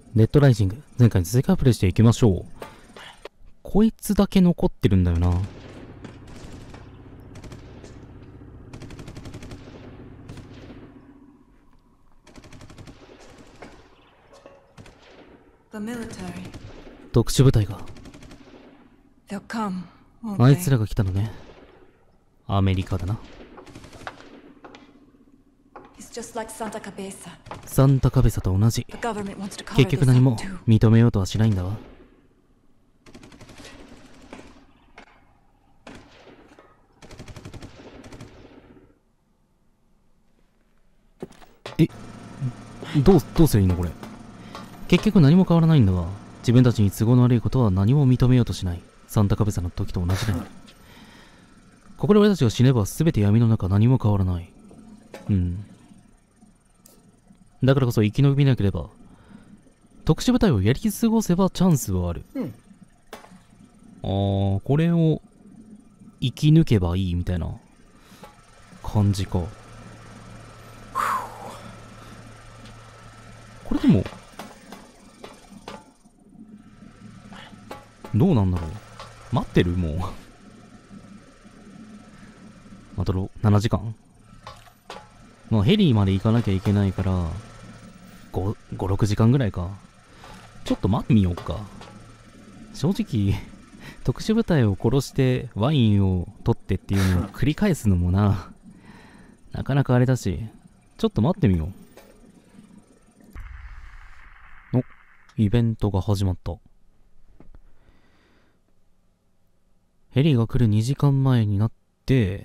デッドライジング。前回に続きからプレイしていきましょう。こいつだけ残ってるんだよな。特殊部隊が。あいつらが来たのね。アメリカだな。サンタカベサと同じ。結局何も認めようとはしないんだわ。どうすりゃいいのこれ。結局何も変わらないんだわ。自分たちに都合の悪いことは何も認めようとしない。サンタカベサの時と同じだよ。ここで俺たちが死ねば全て闇の中、何も変わらない。だからこそ生き延びなければ、特殊部隊をやり過ごせばチャンスはある。これを生き抜けばいいみたいな感じか。これでもどうなんだろう。待ってるもうあと7時間。まあヘリまで行かなきゃいけないから5、6時間ぐらいか。ちょっと待ってみようか。正直特殊部隊を殺してワインを取ってっていうのを繰り返すのもなかなかあれだし、ちょっと待ってみよう。お、イベントが始まった。ヘリが来る2時間前になって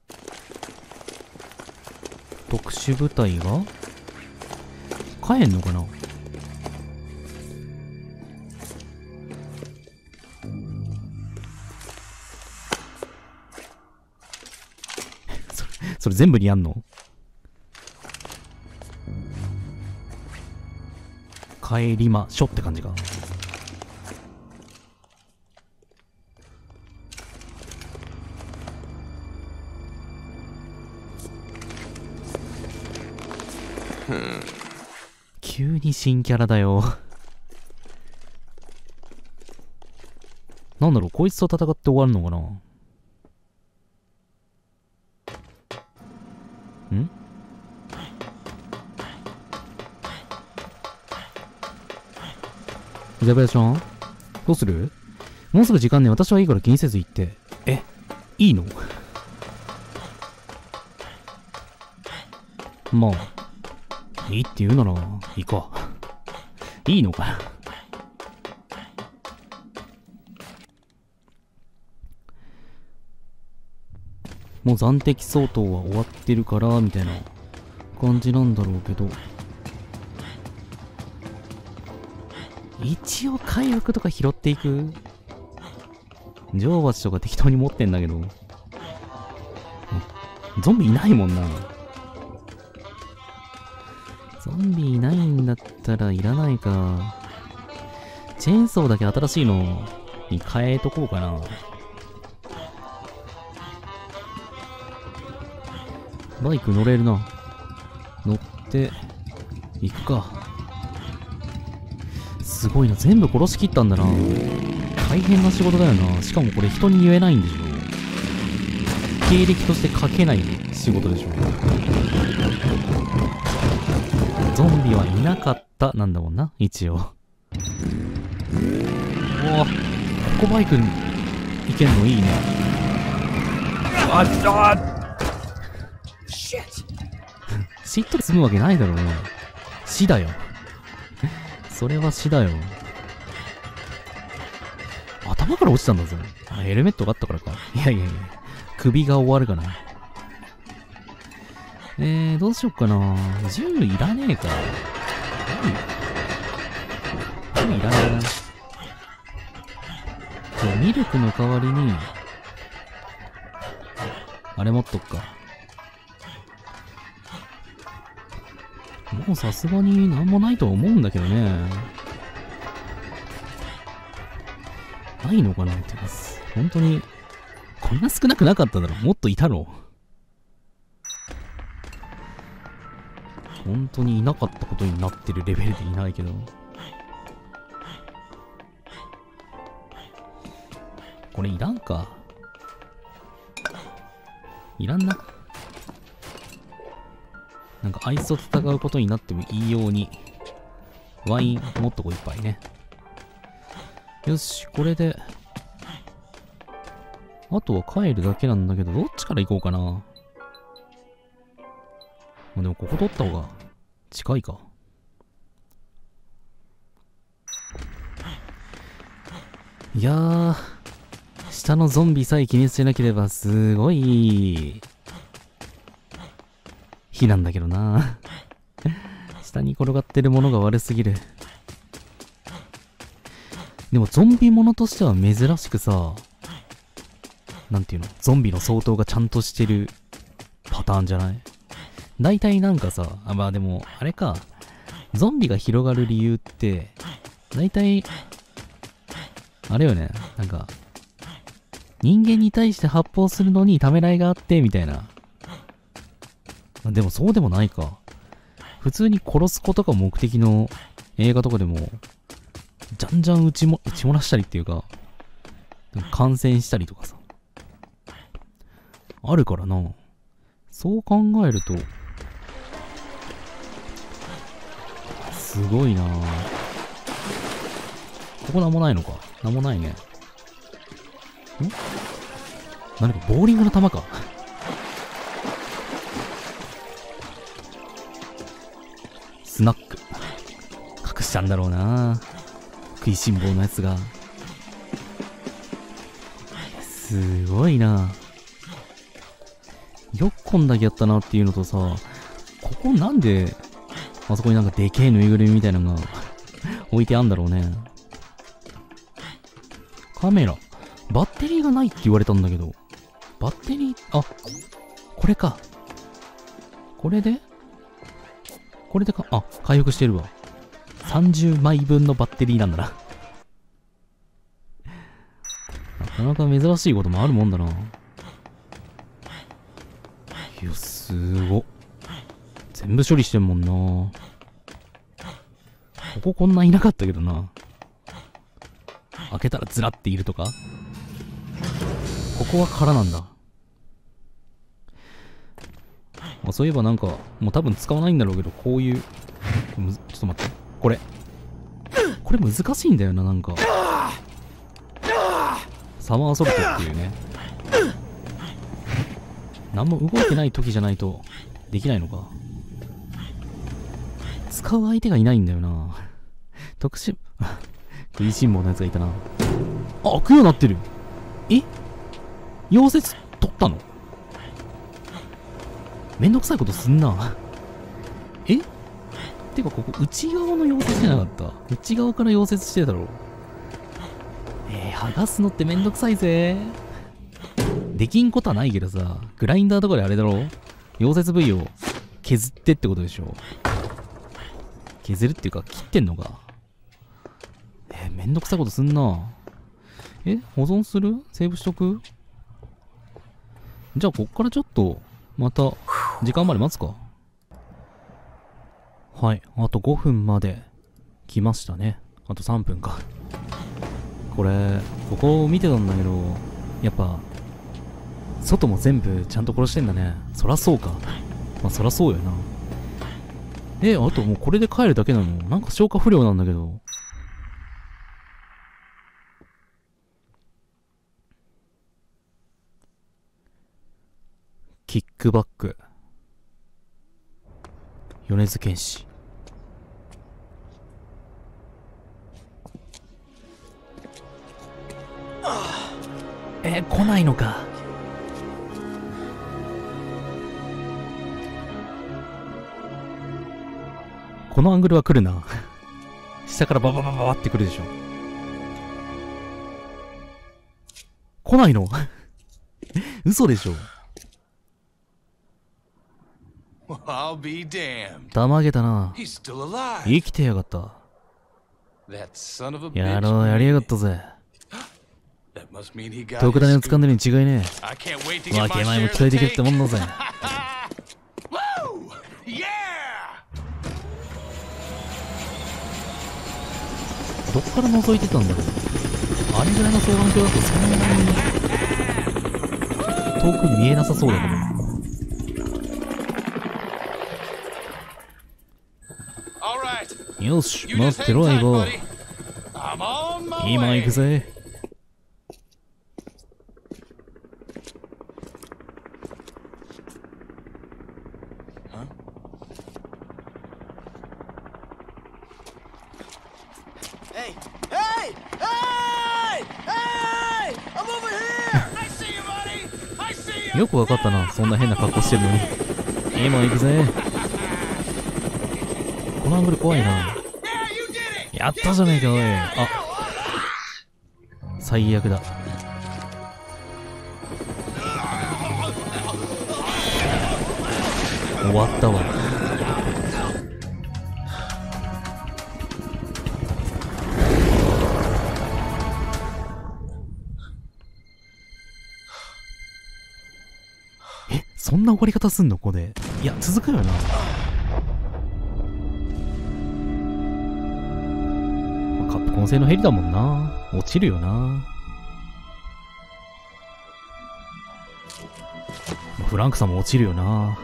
特殊部隊が帰んのかな。それ全部にやんの？帰りましょって感じか。急に新キャラだよなんだろう、こいつと戦って終わるのかな。イザベラちゃんどうする？もうすぐ時間ね。私はいいから気にせず行って。いいの？まあいいって言うならいいか。いいのかな。もう暫定相当は終わってるからみたいな感じなんだろうけど、一応回復とか拾っていく。女王蜂とか適当に持ってんだけど、ゾンビいないもんな。ゾンビいないんだったらいらないか。チェーンソーだけ新しいのに変えとこうかな。バイク乗れるな。乗って行くか。すごいな、全部殺しきったんだな。大変な仕事だよな。しかもこれ人に言えないんでしょ。経歴として書けない仕事でしょ。ゾンビはいなかったなんだもんな、一応。うわ、ここバイク行けんのいいね。シットで済むわけないだろうね。死だよ。それは死だよ。頭から落ちたんだぞ。ヘルメットがあったからか。いや、首が終わるかな。どうしよっかな。銃いらねえか。銃いらねえな。じゃあミルクの代わりにあれ持っとくか。もうさすがになんもないとは思うんだけどね。ないのかなってます。本当にこんな少なくなかっただろ。もっといたろ。本当にいなかったことになってるレベルでいないけど。 これいらんか。いらんな。なんかあいつと戦うことになってもいいように、ワインもっとこういっぱいね。よし、これで、あとは帰るだけなんだけど、どっちから行こうかな。まあ、でもここ取った方が近いか。いやー、下のゾンビさえ気にしなければすごい火なんだけどな。下に転がってるものが悪すぎる。でもゾンビものとしては珍しくさ、なんていうの、ゾンビの相当がちゃんとしてるパターンじゃない？大体なんかさ、まあでもあれか、ゾンビが広がる理由って大体あれよね、なんか人間に対して発砲するのにためらいがあってみたいな。でもそうでもないか。普通に殺すことが目的の映画とかでもじゃんじゃん撃ち漏らしたりっていうか、感染したりとかさ、あるからな。そう考えるとすごいな。ここなんもないのか。なんもないね。何かボーリングの球か。スナック隠したんだろうな、食いしん坊のやつが。すごいな。よくこんだけやったなっていうのとさ、ここなんであそこになんかでけえぬいぐるみみたいなのが置いてあんだろうね。カメラバッテリーがないって言われたんだけど、バッテリー、あ、これか。これでか、あ、回復してるわ。30枚分のバッテリーなんだな。なかなか珍しいこともあるもんだな。いや、すごっ。全部処理してんもんな。こここんないなかったけどな。開けたらずらっているとか。ここは空なんだ。まあ、そういえばなんか、もう多分使わないんだろうけど、こういう、ちょっと待って。これ難しいんだよな、なんか。サマーソルトっていうね。何も動いてない時じゃないと、できないのか。使う相手がいないんだよな。特殊、食いしん坊のやつがいたな。あ、開くようになってる。え？溶接取ったの？めんどくさいことすんな。え？てかここ内側の溶接じゃなかった？内側から溶接してただろ。剥がすのってめんどくさいぜ。できんことはないけどさ、グラインダーとかであれだろ？溶接部位を削ってってことでしょ。削るっていうか切ってんのか。めんどくさいことすんな。保存する？セーブしとく？じゃあこっからちょっとまた時間まで待つか。はい、あと5分まで来ましたね。あと3分か。これここを見てたんだけど、やっぱ外も全部ちゃんと殺してんだね。そらそうか。まあそらそうよな。あともうこれで帰るだけなの？なんか消化不良なんだけど。キックバック。米津玄師。来ないのか。このアングルは来るな。下からバババババって来るでしょ。来ないの？嘘でしょ。たまげたな。生きてやがった。やろう、やりやがったぜ。特ダネを掴んでるに違いねえ。分け前も期待できるってもんだぜ。どっから覗いてたんだろう。 あれぐらいの双眼鏡だとそんなに遠く見えなさそうだけど。よし、待ってろ、相棒。今行くぜ。よくわかったな、そんな変な格好してるのに。今行くぜ。このアングル怖いな。やったじゃねえか、おい。あ、最悪だ。終わったわ。そんな終わり方すんのこれ。いや、続くよな。カップコン製のヘリだもんな。落ちるよな。フランクさんも落ちるよな。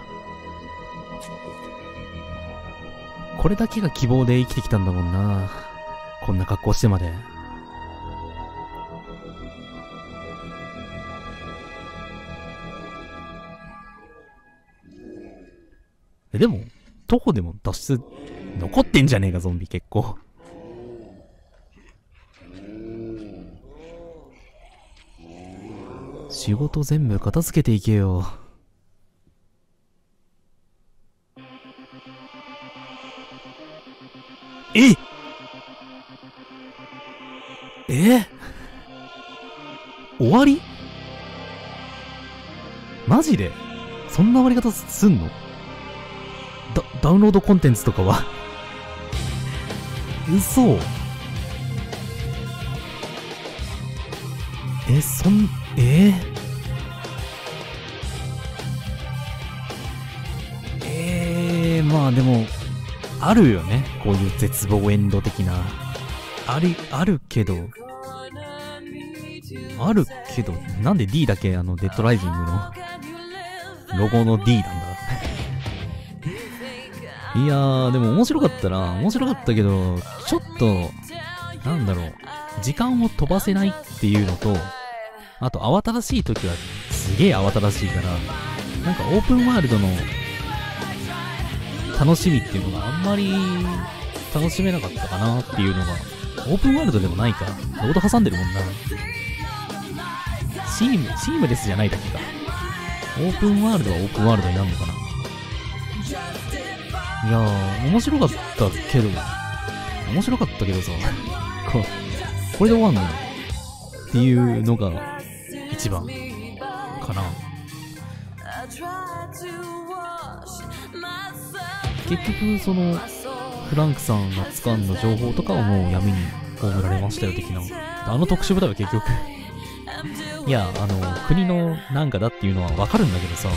これだけが希望で生きてきたんだもんな。こんな格好してまで。でも、徒歩でも脱出、残ってんじゃねえか、ゾンビ結構。仕事全部片付けていけよ。終わり？マジでそんな終わり方すんの？ダウンロードコンテンツとかは嘘。まあでもあるよね、こういう絶望エンド的な。あるけどなんで D だけデッドライジングのロゴの D なんだ。いやー、でも面白かったけど、ちょっとなんだろう、時間を飛ばせないっていうのと、あと慌ただしい時はすげえ慌ただしいから、なんかオープンワールドの楽しみっていうのがあんまり楽しめなかったかなっていうのが。オープンワールドでもないか、ロード挟んでるもんな。シームレスじゃないだけか。オープンワールドはオープンワールドになるのかな。いやー、面白かったけどさこれで終わんのっていうのが一番かな。結局そのフランクさんが掴んだ情報とかはもう闇に葬られましたよ的な。特殊部隊は結局いや、国のなんかだっていうのはわかるんだけどさ、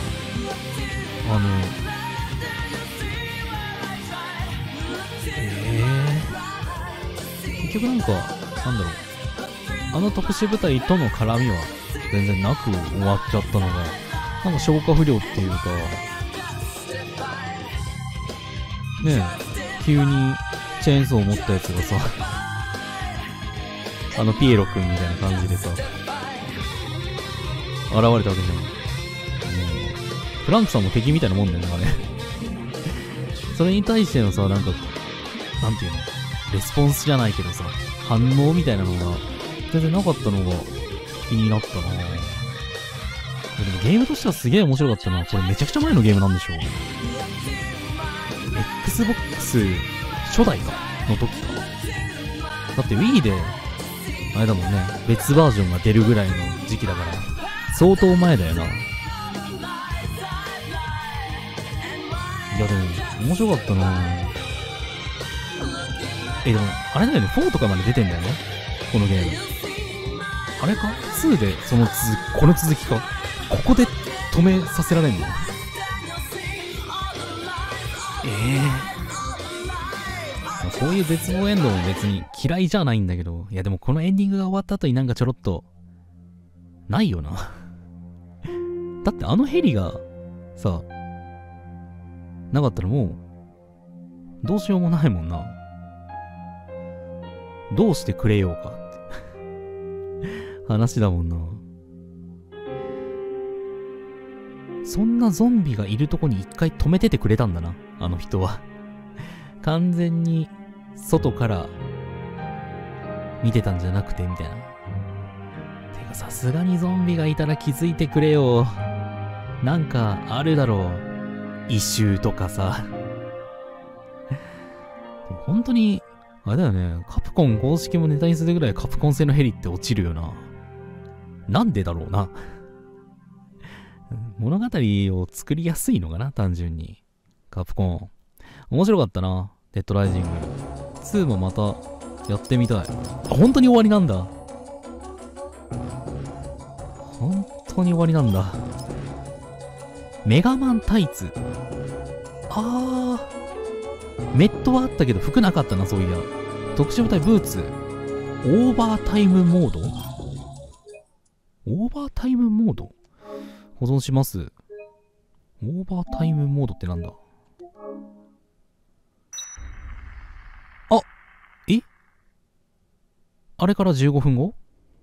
結局なんか、なんだろう、特殊部隊との絡みは全然なく終わっちゃったのが、なんか消化不良っていうか、ねえ、急にチェーンソーを持ったやつがさ、ピエロくんみたいな感じでさ、現れたわけじゃん。フランクさんも敵みたいなもんだよね、あれ。それに対してのさ、なんか、なんていうの、レスポンスじゃないけどさ、反応みたいなのが全然なかったのが気になったな。でもゲームとしてはすげえ面白かったな。これめちゃくちゃ前のゲームなんでしょう。Xbox 初代かの時か。だって Wii であれだもんね、別バージョンが出るぐらいの時期だから相当前だよな。いやでも面白かったな。でもあれだよね、4とかまで出てんだよね、このゲーム。あれか ?2 でこの続きか。ここで止めさせられんの？ こういう絶望エンドも別に嫌いじゃないんだけど、いやでもこのエンディングが終わった後になんかちょろっと、ないよな。だってあのヘリが、さ、なかったらもう、どうしようもないもんな。どうしてくれようかって話だもんな。そんなゾンビがいるとこに一回止めててくれたんだな、あの人は。完全に外から見てたんじゃなくてみたいな。てかさすがにゾンビがいたら気づいてくれよ。なんかあるだろう。異臭とかさ。本当に、あれだよね。カプコン公式もネタにするぐらいカプコン製のヘリって落ちるよな。なんでだろうな。物語を作りやすいのかな、単純に。カプコン。面白かったな。デッドライジング。2もまたやってみたい。あ、本当に終わりなんだ。本当に終わりなんだ。メガマンタイツ。メットはあったけど服なかったな、そういや。特殊部隊ブーツ。オーバータイムモード？オーバータイムモード？保存します。オーバータイムモードってなんだ？あ、あれから15分後？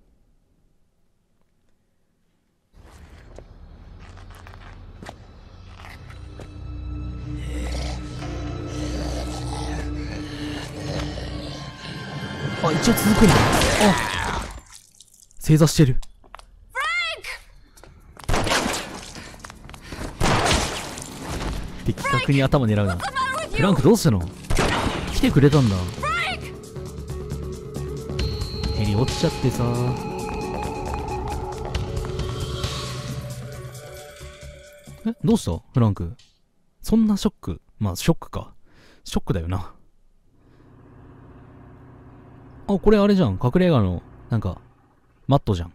あ、一応続くんだ。あ、正座してる。的確に頭狙うな。フランクどうしたの？来てくれたんだ。ヘリ落ちちゃってさ。え、どうしたフランク。そんなショック。まあショックか。ショックだよな。あ、これあれじゃん。隠れ家の、なんか、マットじゃん。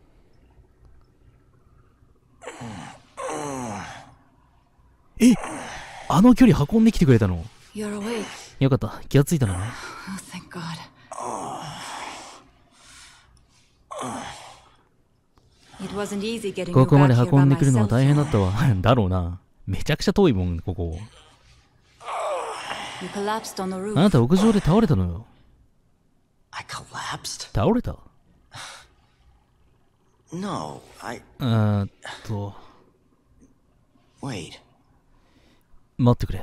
え、あの距離運んできてくれたの？よかった。気がついたのね。ここまで運んでくるのは大変だったわ。だろうな。めちゃくちゃ遠いもん、ここ。あなた屋上で倒れたのよ。倒れた？待ってくれ。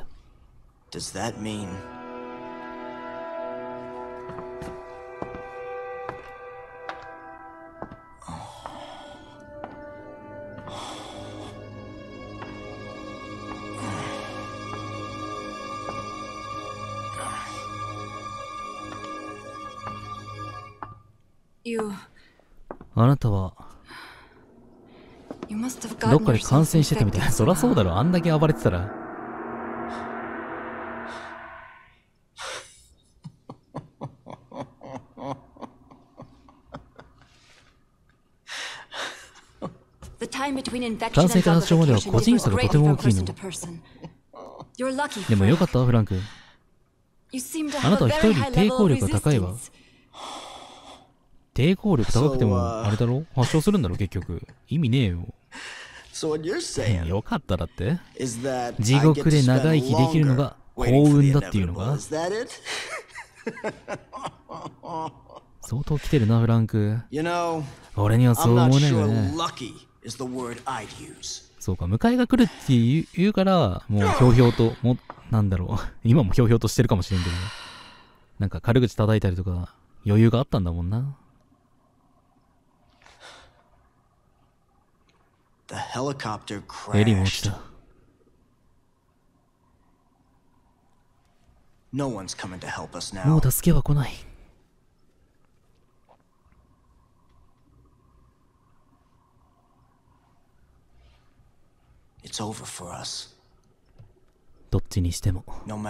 あなたはどっかで感染してたみたいな。そらそうだろ、あんだけ暴れてたら。感染から発症までは個人差がとても大きいの。でもよかったフランク。あなたは人より抵抗力が高いわ。抵抗力高くてもあれだろ、発症するんだろ結局。意味ねえよ。よかっただって。地獄で長生きできるのが幸運だっていうのが。相当来てるなフランク。俺にはそう思えないよね。そうか、迎えが来るって言うから、もうひょうひょうと、なんだろう。今もひょうひょうとしてるかもしれんけど、なんか軽口叩いたりとか余裕があったんだもんな。ヘリも落ちた。もう助けは来ない。どっちにしても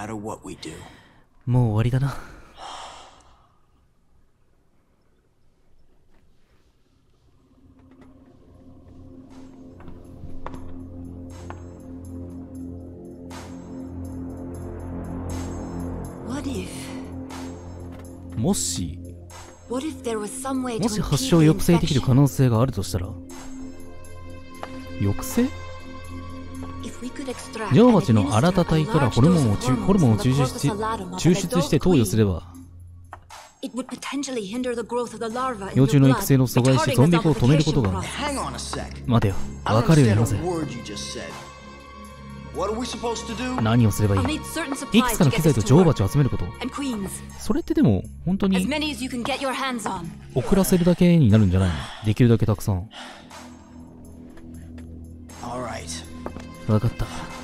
もう終わりだな。 もし What if there was some way も to し発 impede 症を the 抑制できる可 infection? 能性があるとしたら、抑制？ If we could extract 女王 and 蜂の administer 新た a 体から large ホルモ dose ンを of ホルモンを hormones 抽 from 出 the し corpus allatum of 抽 an 出して adult 投与すれ queen, ば、 it would potentially hinder the growth of the larva in 幼 your 虫の blood, 育成を阻害し retarding ゾン the ビ化を止めることが。 zombification process. Hang on a sec. 待てよ、 I わ don't かるように understand 話せ。 a word you just said. What are we supposed to do? 何をすればい I'll い？ need certain いく supplies つか to の get 機材 this と to 女王 work. 蜂を集めること。 And queens. それってでも本当 As に many as you can get your hands on. 遅らせるだけになるんじゃないの？できるだけたくさん。 All right. わかった。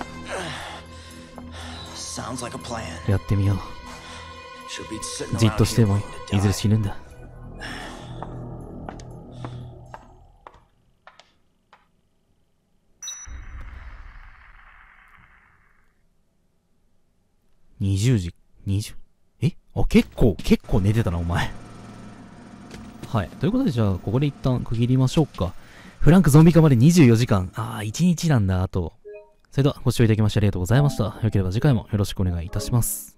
Sounds like a plan. やってみよう。 Should be sitting じっ around として here も waiting to いずれ die. 死ぬんだ。20時、20？結構寝てたな、お前。はい。ということで、じゃあ、ここで一旦区切りましょうか。フランクゾンビ化まで24時間。1日なんだ、あと。それでは、ご視聴いただきましてありがとうございました。よければ次回もよろしくお願いいたします。